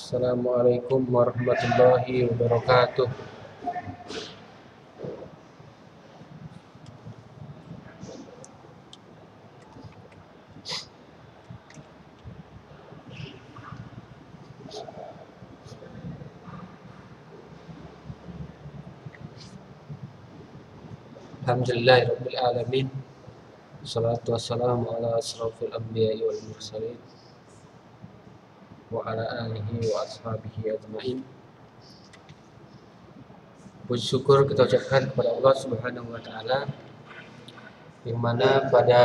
Assalamualaikum warahmatullahi wabarakatuh. Alhamdulillahirabbil alamin. Wassalatu wassalamu ala asrofil anbiya'i wal mursalin wa ala alihi wa ashabihi ajmain. Puji syukur kita ucapkan kepada Allah Subhanahu wa taala yang mana pada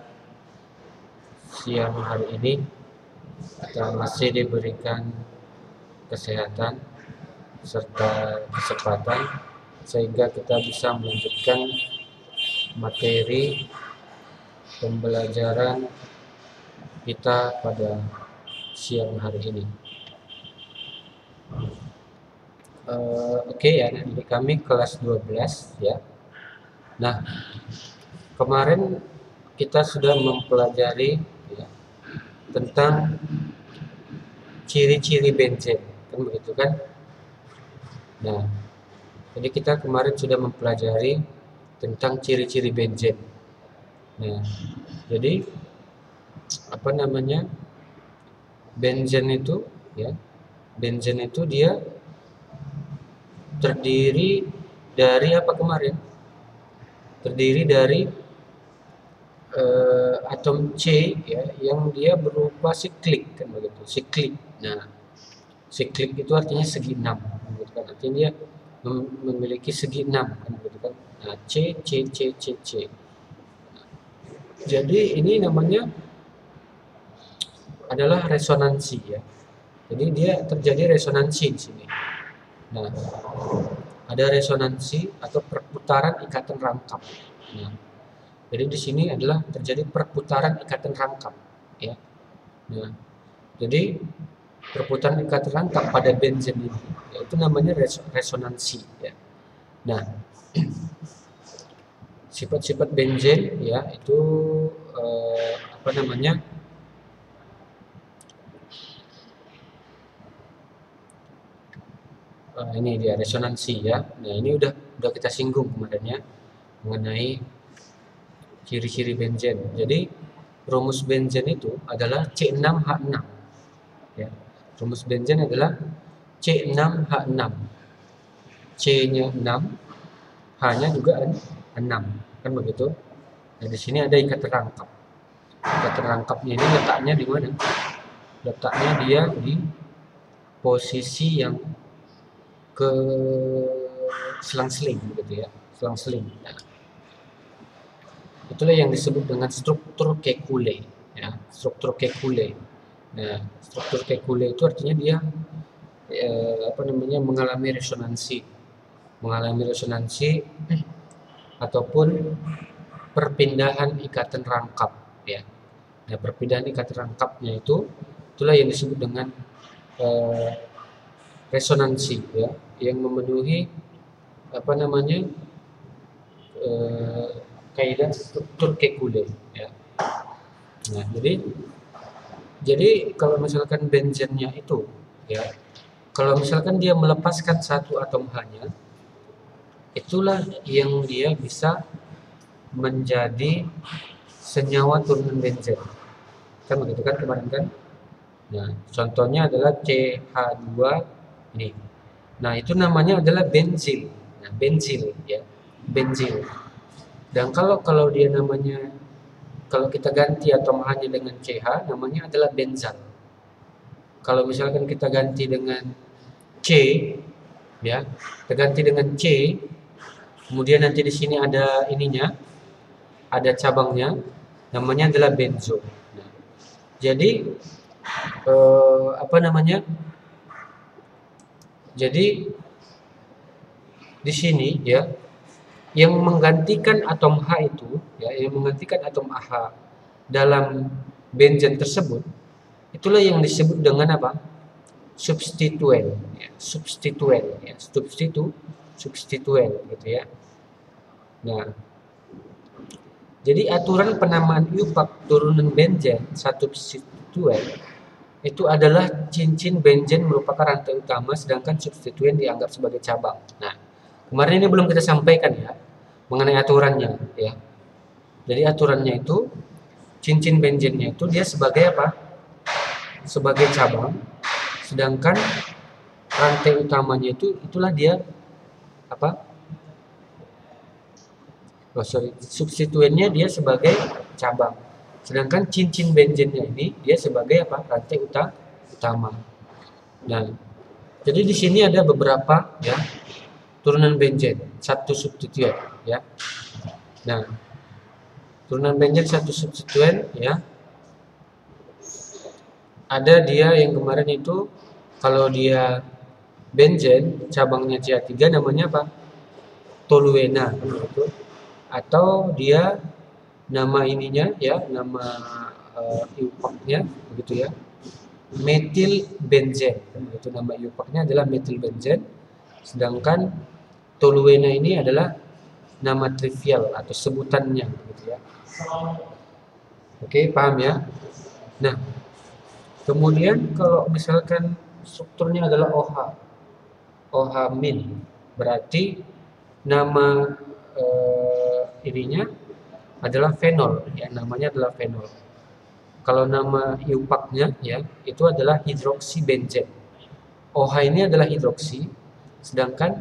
siang hari ini kita masih diberikan kesehatan serta kesempatan sehingga kita bisa melanjutkan materi pembelajaran kita pada siang hari ini. Oke ya, ini kami kelas 12 ya. Nah, kemarin kita sudah mempelajari ya, tentang ciri-ciri benzen, kan begitu kan? Nah, jadi kita kemarin sudah mempelajari tentang ciri-ciri benzen. Nah, jadi apa namanya? Benzen itu ya, benzen itu dia terdiri dari apa kemarin? Terdiri dari atom C ya, yang dia berupa siklik kan begitu, siklik. Nah, siklik itu artinya segi 6 gitu kan. Artinya dia memiliki segi 6 kan begitu kan. Nah, C C C C C. Jadi ini namanya adalah resonansi ya. Jadi dia terjadi resonansi di sini. Nah, ada resonansi atau perputaran ikatan rangkap. Nah, jadi di sini adalah terjadi perputaran ikatan rangkap, ya. Nah, jadi perputaran ikatan rangkap pada benzen ini, yaitu namanya resonansi, ya. Nah, sifat-sifat benzen, ya, itu apa namanya? Ini dia resonansi ya. Nah, ini udah kita singgung kemarin ya mengenai ciri-ciri benzen. Jadi rumus benzen itu adalah C6H6 ya. Rumus benzen adalah C6H6. C-nya 6, H-nya juga 6, kan begitu? Nah, di sini ada ikatan rangkap. Ikatan rangkapnya ini letaknya di mana? Letaknya dia di posisi yang ke selang-seling gitu ya, selang-seling. Nah, itulah yang disebut dengan struktur Kekulé ya, struktur Kekulé. Nah, struktur Kekulé itu artinya dia apa namanya mengalami resonansi ataupun perpindahan ikatan rangkap ya. Nah, perpindahan ikatan rangkapnya itulah yang disebut dengan resonansi ya, yang memenuhi apa namanya kaidah struktur Kekulé ya. Nah, jadi kalau misalkan benzennya itu ya, kalau misalkan dia melepaskan satu atom H-nya, itulah yang dia bisa menjadi senyawa turunan benzen. Kan begitu kan kemarin kan? Nah, contohnya adalah CH2 ini. Nah, itu namanya adalah benzil. Nah, benzil ya, benzil. Dan kalau dia namanya, kalau kita ganti atom H-nya dengan CH, namanya adalah benzal. Kalau misalkan kita ganti dengan C, ya, kita ganti dengan C, kemudian nanti di sini ada ininya, ada cabangnya, namanya adalah benzo. Nah, jadi apa namanya? Jadi di sini ya, yang menggantikan atom H itu ya, yang menggantikan atom H dalam benzen tersebut, itulah yang disebut dengan apa? Substituen ya, substituen ya, substituen gitu ya. Nah, jadi aturan penamaan iupak turunan benzen satu substituen itu adalah cincin benzen merupakan rantai utama, sedangkan substituen dianggap sebagai cabang. Nah, kemarin ini belum kita sampaikan ya mengenai aturannya ya. Jadi aturannya itu cincin benzennya itu dia sebagai apa? Sebagai cabang, sedangkan rantai utamanya itu itulah dia apa? Substituennya dia sebagai cabang. Sedangkan cincin benzennya ini dia sebagai apa? Rantai utama. Nah, jadi di sini ada beberapa ya turunan benzen, satu substituen ya. Nah, turunan benzen satu substituen ya. Ada dia yang kemarin itu kalau dia benzen cabangnya CH3 namanya apa? Toluena gitu. Atau dia nama ininya ya, nama iupaknya begitu ya. Metil benzen. Itu nama iupaknya adalah metil benzen. Sedangkan toluena ini adalah nama trivial atau sebutannya gitu ya. Oke, paham ya? Nah, kemudian kalau misalkan strukturnya adalah OH, OH min, berarti nama ininya adalah fenol, ya namanya adalah fenol. Kalau nama iupaknya ya itu adalah hidroksibenzen. OH ini adalah hidroksi, sedangkan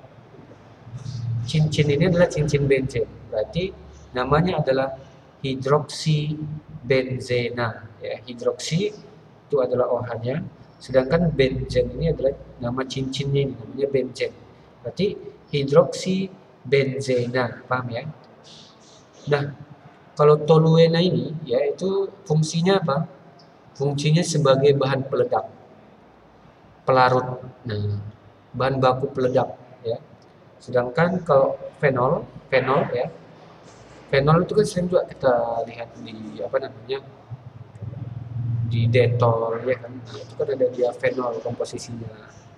cincin ini adalah cincin benzen. Berarti namanya adalah hidroksibenzena. Ya, hidroksi itu adalah OH-nya, sedangkan benzen ini adalah nama cincinnya, ini namanya benzen. Berarti hidroksibenzena, paham ya? Nah, kalau toluena ini ya itu fungsinya apa? Fungsinya sebagai bahan peledak, pelarut. Nah, bahan baku peledak ya. Sedangkan kalau fenol ya. Fenol itu kan sering juga kita lihat di apa namanya? Di detol ya kan. Nah, itu kan ada dia fenol komposisinya.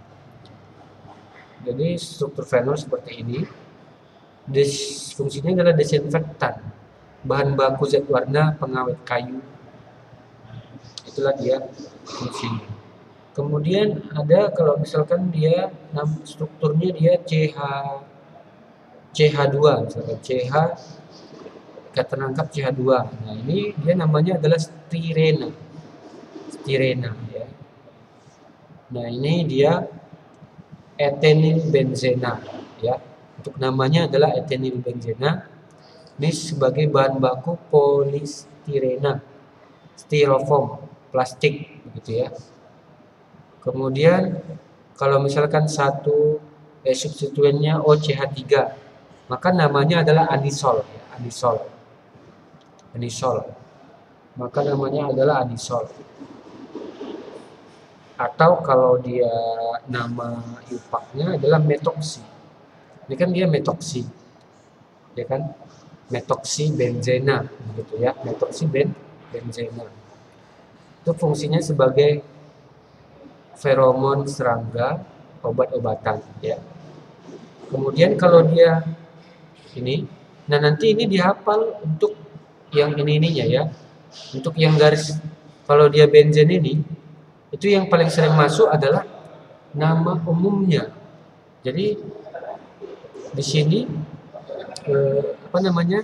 Jadi struktur fenol seperti ini. Fungsinya adalah desinfektan, bahan baku zat warna, pengawet kayu. Itulah dia fungsinya. Kemudian ada kalau misalkan dia strukturnya dia CH2 misalkan CH kata tangkap CH2. Nah, ini dia namanya adalah stirena. Stirena ya. Nah, ini dia etenil benzena ya. Untuk namanya adalah etenil benzena. Ini sebagai bahan baku polistirena, styrofoam, plastik begitu ya. Kemudian kalau misalkan substituennya OCH3, maka namanya adalah anisol ya, anisol. Anisol. Maka namanya adalah anisol. Atau kalau dia nama iupaknya adalah metoksi. Ini kan dia metoksi. Ya kan? Metoksi benzena gitu ya. Metoksi benzena. Itu fungsinya sebagai feromon serangga, obat-obatan ya. Kemudian kalau dia ini, nah nanti ini dihafal untuk yang ininya ya. Untuk yang garis kalau dia benzen ini itu yang paling sering masuk adalah nama umumnya. Jadi di sini apa namanya?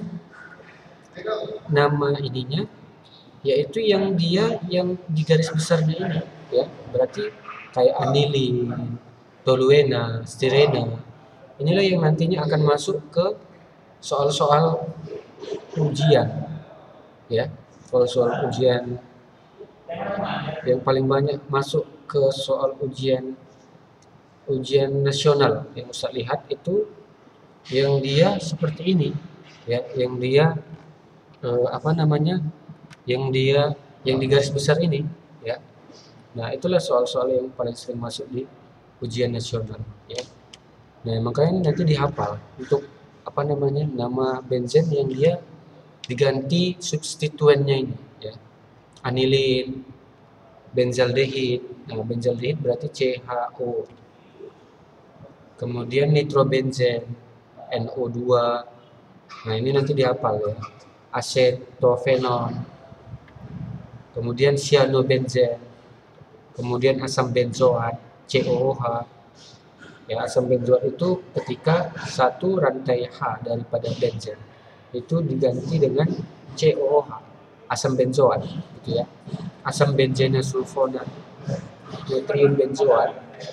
Nama ininya yaitu yang dia yang di garis besarnya ini ya. Berarti kayak anilin, toluena, stirena. Inilah yang nantinya akan masuk ke soal-soal ujian ya. Soal-soal ujian yang paling banyak masuk ke soal ujian nasional yang Ustaz lihat itu yang dia seperti ini ya, yang dia apa namanya, yang dia yang di garis besar ini ya. Nah, itulah soal-soal yang paling sering masuk di ujian nasional ya. Nah, makanya nanti dihafal untuk apa namanya, nama benzen yang dia diganti substituennya ini ya. Anilin, benzaldehid. Nah, benzaldehid berarti CHO. Kemudian nitrobenzen, NO2. Nah, ini nanti dihafal ya. Acetofenol. Kemudian cyanobenzen, Kemudian asam benzoat COOH. Ya, asam benzoat itu ketika satu rantai H daripada benzen itu diganti dengan COOH, asam benzoat, gitu ya. Asam benzena sulfonat, triun benzoat.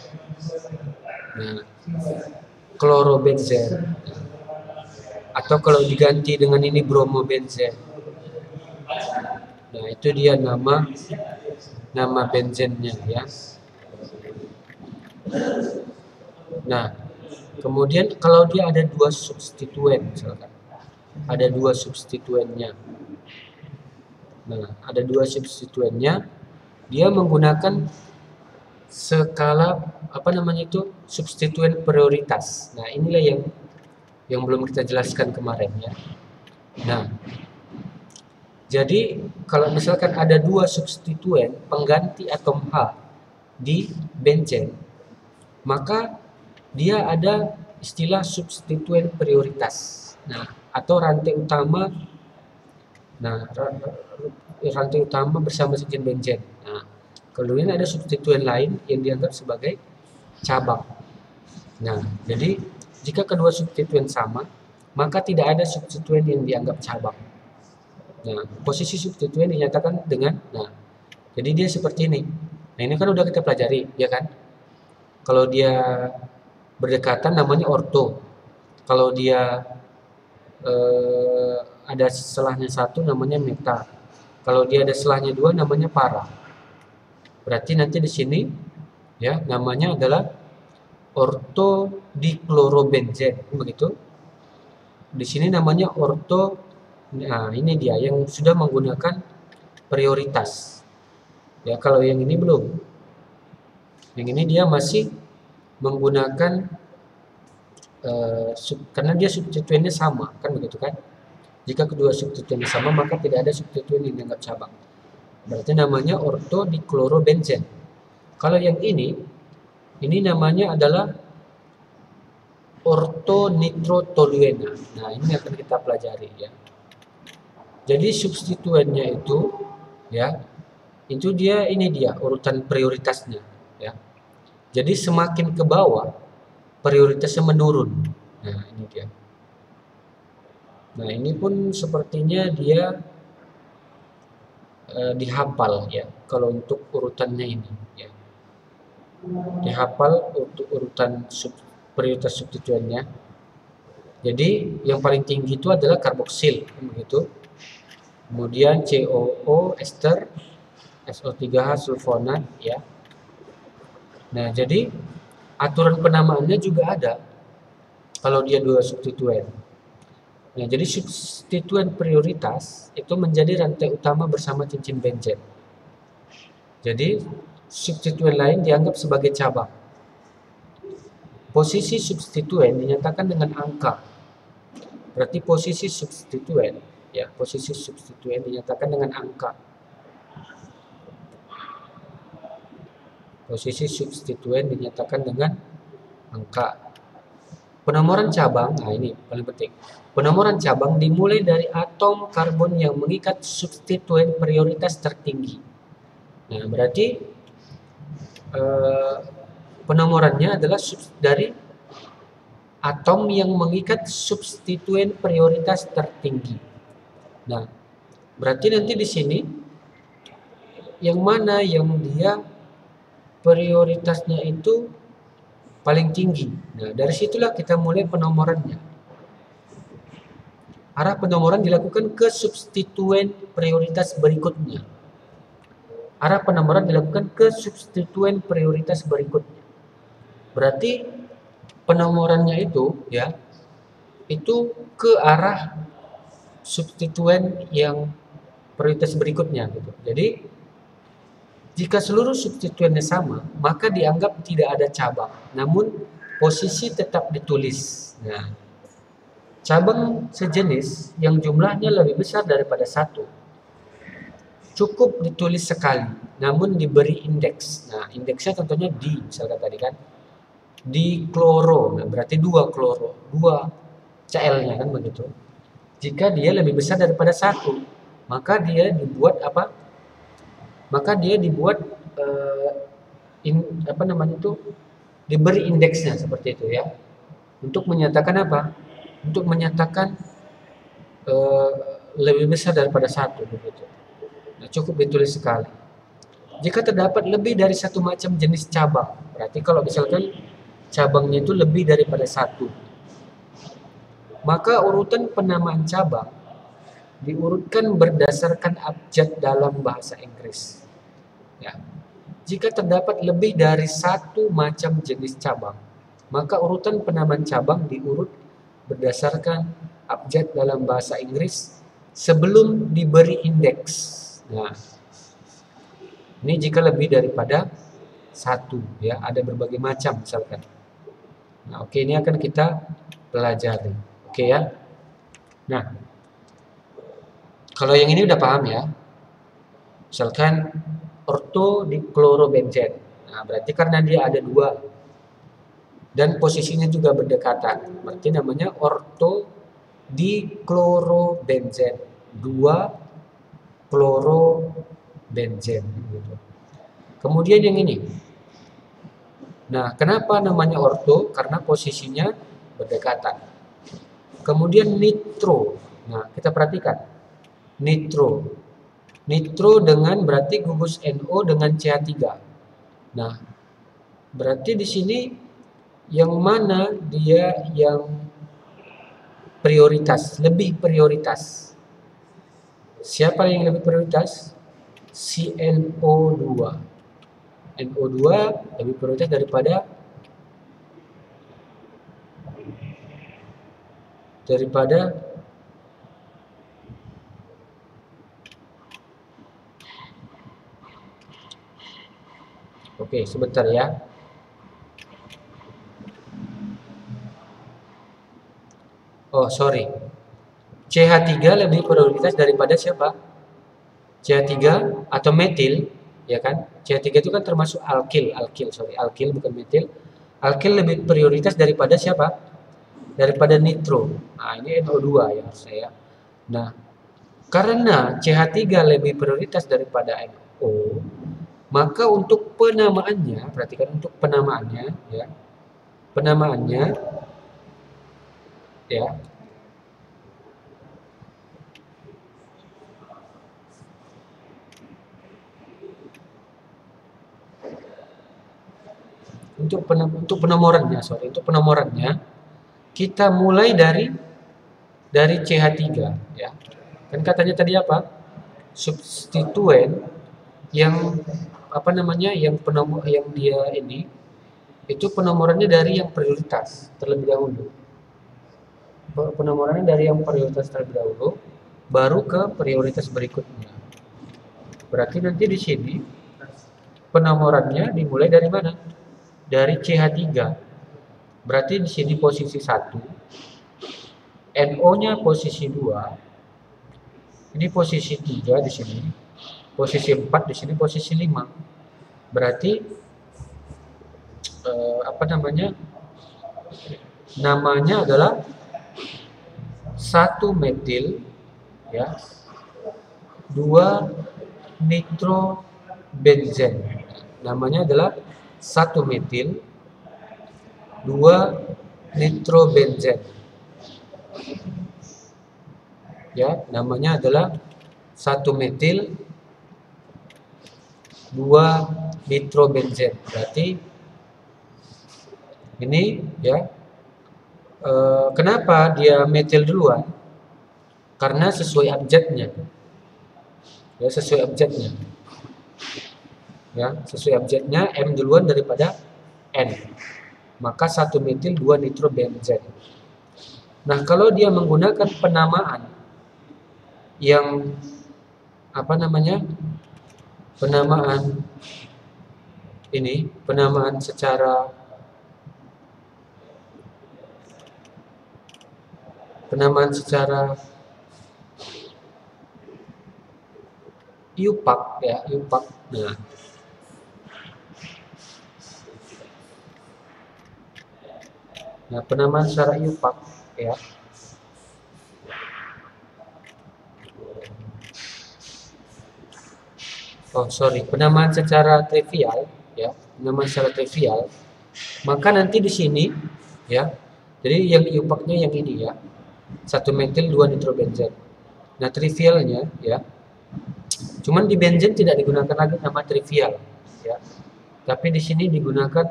Nah, klorobenzen. Atau kalau diganti dengan ini bromobenzen. Nah, itu dia nama benzennya ya. Nah, kemudian kalau dia ada dua substituen misalkan. Ada dua substituennya. Nah, ada dua substituennya, dia menggunakan skala apa namanya itu substituen prioritas. Nah, inilah yang belum kita jelaskan kemarin ya. Nah, jadi kalau misalkan ada dua substituen pengganti atom H di benzen, maka dia ada istilah substituen prioritas. Nah, atau rantai utama. Nah, rantai utama bersama sejen benzen. Nah, kemudian ada substituen lain yang dianggap sebagai cabang. Nah, jadi jika kedua substituen sama, maka tidak ada substituen yang dianggap cabang. Nah, posisi substituen dinyatakan dengan, nah, jadi dia seperti ini. Nah, ini kan udah kita pelajari, ya kan? Kalau dia berdekatan namanya orto. Kalau dia ada selahnya satu namanya meta. Kalau dia ada selahnya dua namanya para. Berarti nanti di sini ya namanya adalah ortodiklorobenzen, begitu. Di sini namanya orto. Nah, ini dia yang sudah menggunakan prioritas. Ya, kalau yang ini belum. Yang ini dia masih menggunakan karena dia substituennya sama, kan begitu kan? Jika kedua substituennya sama, maka tidak ada substituen yang dianggap cabang. Berarti namanya ortodiklorobenzen. Kalau yang ini namanya adalah ortonitrotoluena. Nah, ini akan kita pelajari ya. Jadi substituennya itu ya, itu dia ini dia urutan prioritasnya ya. Jadi semakin ke bawah prioritasnya menurun. Nah, ini dia. Nah, ini pun sepertinya dia dihafal ya kalau untuk urutannya ini ya. Dihafal untuk urutan prioritas substituennya. Jadi yang paling tinggi itu adalah karboksil, begitu. Kemudian COO ester, SO3H sulfonat ya. Nah, jadi aturan penamaannya juga ada kalau dia dua substituen. Nah, jadi substituen prioritas itu menjadi rantai utama bersama cincin benzen. Jadi substituen lain dianggap sebagai cabang. Posisi substituen dinyatakan dengan angka. Berarti posisi substituen ya, posisi substituen dinyatakan dengan angka. Posisi substituen dinyatakan dengan angka. Penomoran cabang, nah ini paling penting. Penomoran cabang dimulai dari atom karbon yang mengikat substituen prioritas tertinggi. Nah, berarti penomorannya adalah dari atom yang mengikat substituen prioritas tertinggi. Nah, berarti nanti di sini yang mana yang dia prioritasnya itu paling tinggi. Nah, dari situlah kita mulai penomorannya. Arah penomoran dilakukan ke substituen prioritas berikutnya. Arah penomoran dilakukan ke substituen prioritas berikutnya. Berarti penomorannya itu ya, itu ke arah substituen yang prioritas berikutnya gitu. Jadi jika seluruh substituennya sama, maka dianggap tidak ada cabang, namun posisi tetap ditulis. Nah, cabang sejenis yang jumlahnya lebih besar daripada satu cukup ditulis sekali, namun diberi indeks. Nah, indeksnya contohnya di, misalkan tadi kan, di kloro, nah berarti 2 kloro, 2 Cl-nya kan begitu. Jika dia lebih besar daripada satu, maka dia dibuat apa? Maka dia dibuat apa namanya itu, diberi indeksnya seperti itu ya. Untuk menyatakan apa? Untuk menyatakan eh, lebih besar daripada satu begitu. Nah, cukup ditulis sekali. Jika terdapat lebih dari satu macam jenis cabang, berarti kalau misalkan cabangnya itu lebih daripada satu, maka urutan penamaan cabang diurutkan berdasarkan abjad dalam bahasa Inggris. Ya. Jika terdapat lebih dari satu macam jenis cabang, maka urutan penamaan cabang diurut berdasarkan abjad dalam bahasa Inggris sebelum diberi indeks. Nah, ini jika lebih daripada satu, ya, ada berbagai macam misalkan. Nah, oke, ini akan kita pelajari, oke ya. Nah, kalau yang ini udah paham ya. Misalkan ortodiklorobenzen. Nah, berarti karena dia ada dua dan posisinya juga berdekatan, berarti namanya ortodiklorobenzen. Dua klorobenzen gitu. Kemudian yang ini. Nah, kenapa namanya orto? Karena posisinya berdekatan. Kemudian nitro. Nah, kita perhatikan. Nitro. Nitro dengan berarti gugus NO dengan CH3. Nah, berarti di sini yang mana dia yang prioritas, lebih prioritas. Siapa yang lebih prioritas? Si NO2. NO2 lebih prioritas daripada Oke, sebentar ya. Oh, sorry. CH3 lebih prioritas daripada siapa? CH3 atau metil, ya kan? CH3 itu kan termasuk alkil, alkil bukan metil. Alkil lebih prioritas daripada siapa? Daripada nitro. Nah, ini NO2 ya harusnya ya. Nah, karena CH3 lebih prioritas daripada NO, maka untuk penamaannya, perhatikan untuk penamaannya ya. Penamaannya ya. Untuk penomorannya kita mulai dari CH3 ya. Kan katanya tadi apa? Substituen yang apa namanya? Yang penomor yang dia ini itu penomorannya dari yang prioritas terlebih dahulu. Penomorannya dari yang prioritas terlebih dahulu baru ke prioritas berikutnya. Berarti nanti di sini penomorannya dimulai dari mana? Dari CH3. Berarti di sini posisi 1, NO-nya posisi 2, ini posisi 3 di sini, posisi 4 di sini, posisi 5. Berarti apa namanya? Namanya adalah 1 metil ya, 2 nitrobenzen. Namanya adalah 1 metil 2 nitrobenzen. Ya, namanya adalah 1 metil 2 nitrobenzen. Berarti ini ya. Kenapa dia metil duluan? Karena sesuai abjadnya. Ya, sesuai abjadnya. Ya, sesuai abjadnya M duluan daripada N. Maka 1 metil 2 nitrobenzen. Nah, kalau dia menggunakan penamaan yang apa namanya? Penamaan ini, penamaan secara IUPAC ya, IUPAC. Nah, penamaan secara IUPAC ya. Oh, sorry, penamaan secara trivial ya, penyamaan secara trivial, maka nanti di sini ya, jadi yang iupaknya yang ini ya, 1 metil 2 nitrobenzen. Nah, trivialnya ya, cuman di benzen tidak digunakan lagi nama trivial ya, tapi di sini digunakan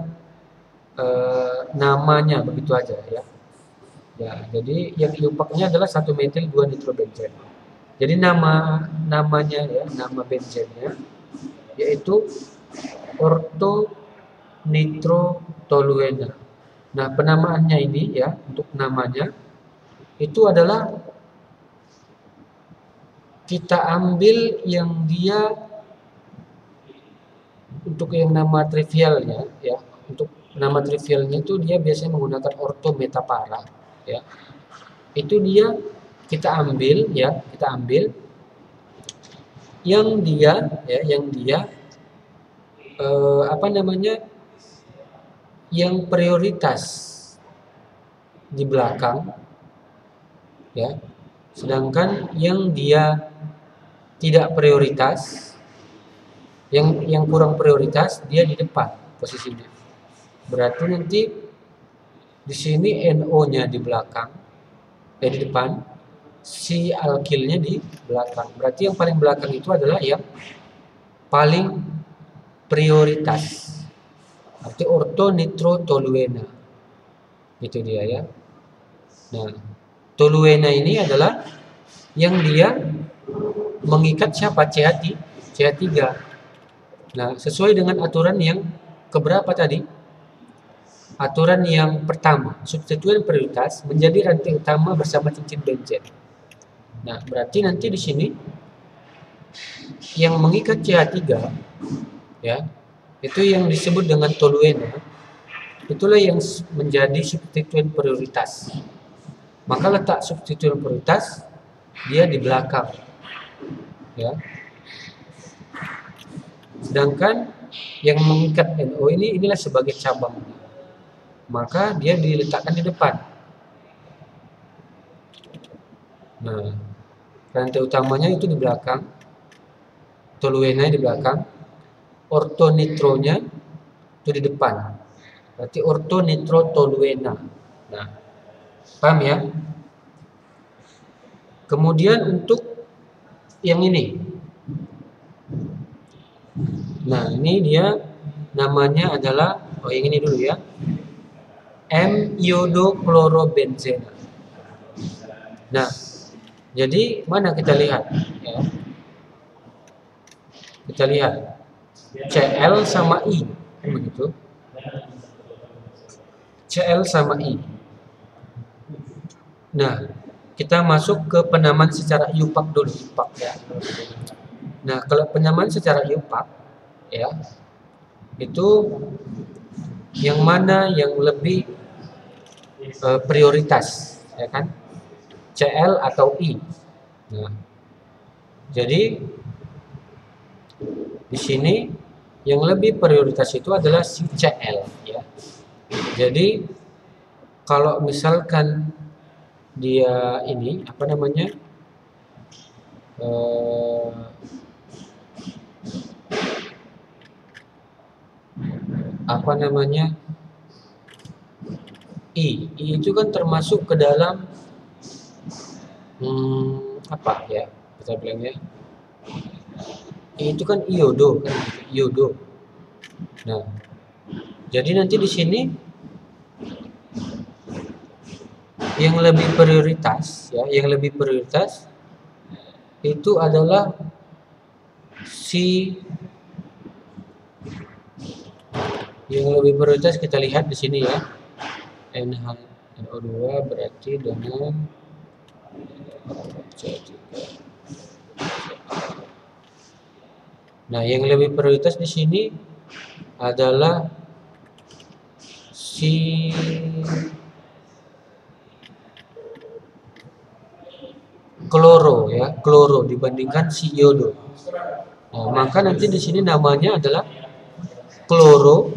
namanya begitu aja ya. Ya, jadi yang iupaknya adalah 1 metil 2 nitrobenzen. Jadi namanya ya, nama benzennya yaitu ortonitrotoluena. Nah, penamaannya ini ya, untuk namanya itu adalah kita ambil yang dia untuk yang nama trivialnya ya, untuk nama trivialnya itu dia biasanya menggunakan ortometapara ya. Itu dia kita ambil ya, kita ambil yang dia ya, yang dia apa namanya, yang prioritas di belakang ya, sedangkan yang dia tidak prioritas, yang kurang prioritas dia di depan posisinya. Berarti nanti di sini NO-nya di belakang, di depan, si alkilnya di belakang. Berarti yang paling belakang itu adalah yang paling prioritas. Arti ortonitrotoluena. Itu dia ya. Nah, toluena ini adalah yang dia mengikat siapa? CH3. Nah, sesuai dengan aturan yang keberapa tadi? Aturan yang pertama, substituen prioritas menjadi rantai utama bersama cincin benzen. Nah, berarti nanti di sini yang mengikat CH3 ya, itu yang disebut dengan toluena. Itulah yang menjadi substituen prioritas. Maka letak substituen prioritas dia di belakang. Ya. Sedangkan yang mengikat NO inilah sebagai cabang. Maka dia diletakkan di depan. Nah, rantai utamanya itu di belakang, toluena di belakang, ortonitronya itu di depan. Berarti ortonitrotoluena. Nah, paham ya? Kemudian untuk yang ini. Nah, ini dia namanya adalah, yang ini dulu ya, M-iodochlorobenzena. Nah, jadi mana kita lihat ya? Kita lihat Cl sama I, begitu. Cl sama I. Nah, kita masuk ke penamaan secara iupak dulu, iupak ya. Nah, kalau penyamaan secara iupak ya, itu yang mana yang lebih prioritas ya kan? Cl atau I. Nah, jadi di sini yang lebih prioritas itu adalah si Cl ya. Jadi kalau misalkan dia ini apa namanya, I itu kan termasuk ke dalam apa ya kita bilangnya, I itu kan iodo kan, iodo. Nah, jadi nanti di sini yang lebih prioritas ya, yang lebih prioritas itu adalah si, yang lebih prioritas kita lihat di sini ya, NO2 berarti dengan nah, yang lebih prioritas di sini adalah si kloro ya, kloro dibandingkan si iodo. Nah, maka nanti di sini namanya adalah kloro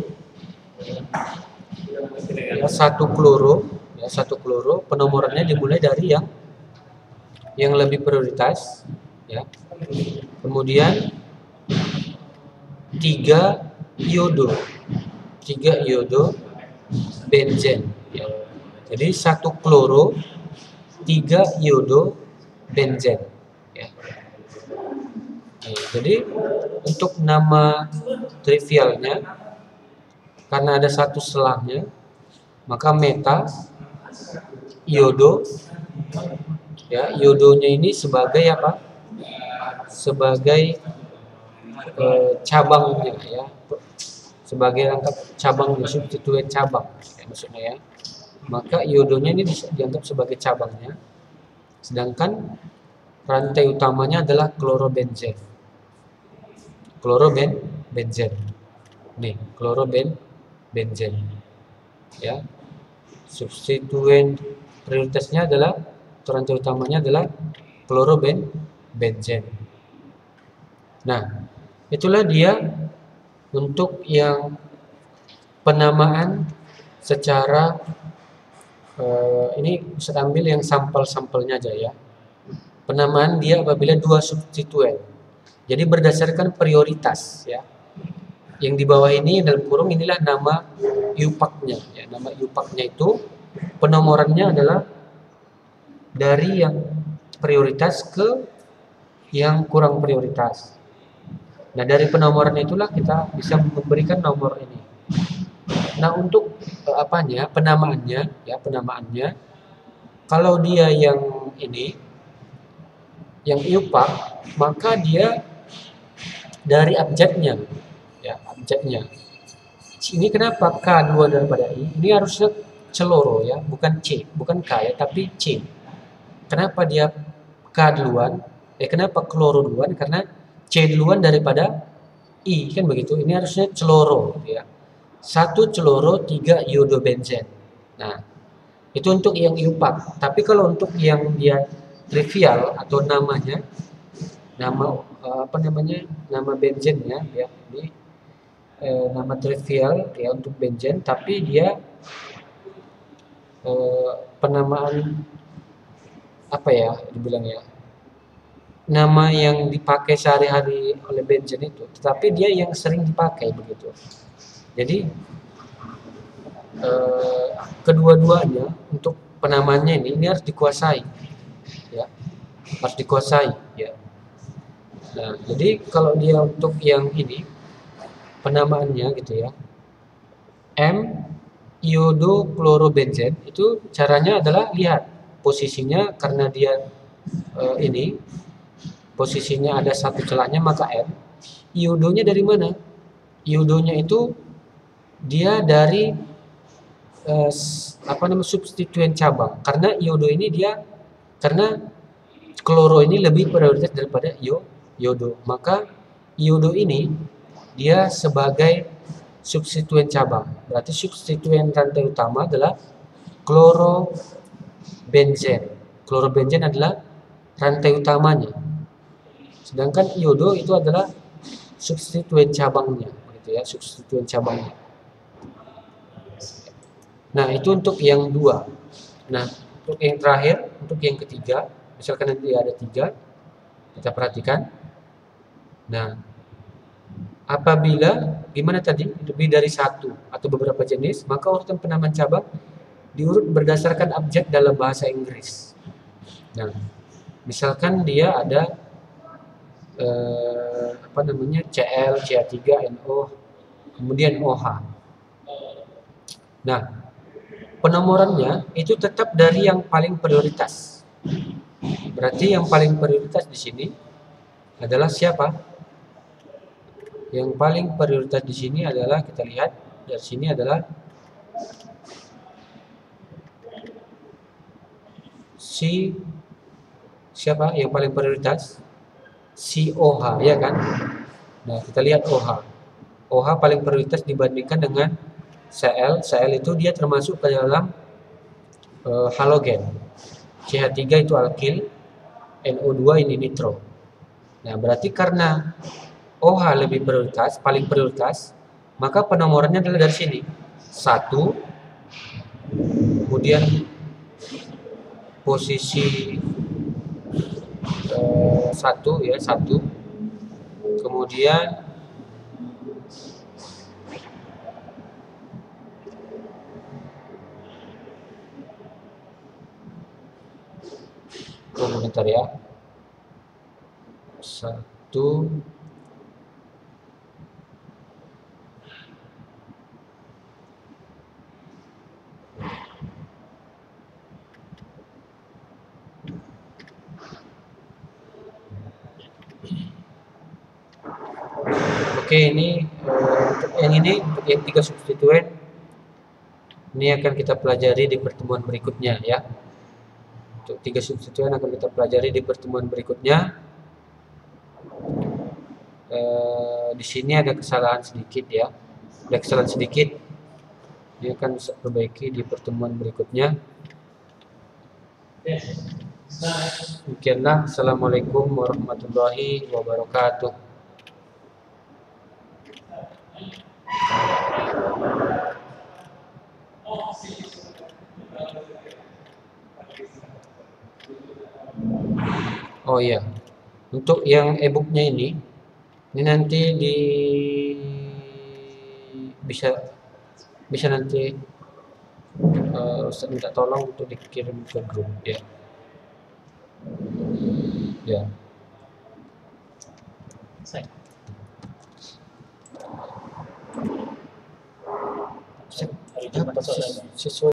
ya, satu kloro, penomorannya dimulai dari yang lebih prioritas ya. Kemudian 3 iodo, 3 iodo benzen ya. Jadi 1 kloro, 3 iodo benzen ya. Nah, jadi untuk nama trivialnya karena ada satu selahnya, maka meta iodo ya, iodonya ini sebagai apa? Sebagai cabangnya ya, sebagai rangkap cabangnya, substituen cabang ya, maksudnya ya. Maka iodonya ini dianggap sebagai cabangnya, sedangkan rantai utamanya adalah klorobenzen. Klorobenzen. Nih, klorobenzen. Ya. Substituen prioritasnya adalah, rantai utamanya adalah klorobenzen. Nah, itulah dia untuk yang penamaan secara ini Ustaz ambil yang sampel-sampelnya aja ya. Penamaan dia apabila dua substituen. Jadi berdasarkan prioritas ya. Yang di bawah ini dalam kurung inilah nama IUPAC-nya ya. Nama IUPAC-nya itu penomorannya adalah dari yang prioritas ke yang kurang prioritas. Nah, dari penomoran itulah kita bisa memberikan nomor ini. Nah, untuk apanya? Penamaannya ya, penamaannya kalau dia yang ini yang IUPAC, maka dia dari abjadnya ya, abjadnya. Ini kenapa K2 daripada I? Ini harusnya celoro ya, bukan C, bukan K ya, tapi C. Kenapa dia K duluan? Kenapa kloro duluan? Karena C duluan daripada I, kan begitu. Ini harusnya celoro ya. 1 celoro 3 iodo benzen. Nah, itu untuk yang IUPAC. Tapi kalau untuk yang dia trivial atau namanya, nama apa namanya, nama benzennya ya, ini nama trivial ya untuk benzen, tapi dia penamaan apa ya dibilang ya, nama yang dipakai sehari-hari oleh benzen itu, tetapi dia yang sering dipakai begitu. Jadi kedua-duanya untuk penamaannya ini harus dikuasai ya, harus dikuasai ya. Nah, jadi kalau dia untuk yang ini penamaannya gitu ya, M iodo klorobenzen, itu caranya adalah lihat posisinya, karena dia ini posisinya ada satu celahnya, maka M. Iodonya dari mana? Iodonya itu dia dari apa namanya, substituen cabang. Karena iodo ini dia, karena kloro ini lebih prioritas daripada iodo, maka iodo ini dia sebagai substituen cabang. Berarti substituen rantai utama adalah klorobenzen. Klorobenzen adalah rantai utamanya. Sedangkan iodo itu adalah substituen cabangnya, gitu ya, substituen cabangnya. Nah, itu untuk yang dua. Nah, untuk yang terakhir, untuk yang ketiga, misalkan nanti ada 3, kita perhatikan. Nah, apabila gimana tadi, lebih dari 1 atau beberapa jenis, maka urutan penamaan cabang diurut berdasarkan abjad dalam bahasa Inggris. Nah, misalkan dia ada apa namanya, Cl, Ca3, NO, kemudian OH. Nah, penomorannya itu tetap dari yang paling prioritas. Berarti yang paling prioritas di sini adalah siapa? Yang paling prioritas di sini adalah, kita lihat dari sini adalah si siapa yang paling prioritas? Si OH ya kan? Nah, kita lihat OH. OH paling prioritas dibandingkan dengan Cl. Cl itu dia termasuk ke dalam halogen. CH3 itu alkil, NO2 ini nitro. Nah, berarti karena OH lebih prioritas, paling prioritas, maka penomorannya adalah dari sini. 1, kemudian posisi 1 ya, 1. Kemudian Tunggu bentar ya. Satu. Oke, ini untuk yang tiga substituen ini akan kita pelajari di pertemuan berikutnya ya. Untuk tiga substituen akan kita pelajari di pertemuan berikutnya. Di sini ada kesalahan sedikit ya. Ada kesalahan sedikit. Ini akan bisa perbaiki di pertemuan berikutnya. Demikianlah. Assalamualaikum warahmatullahi wabarakatuh. Oh iya, untuk yang e-booknya ini nanti bisa nanti Ustaz minta tolong untuk dikirim ke grup ya. Ya. Sesuai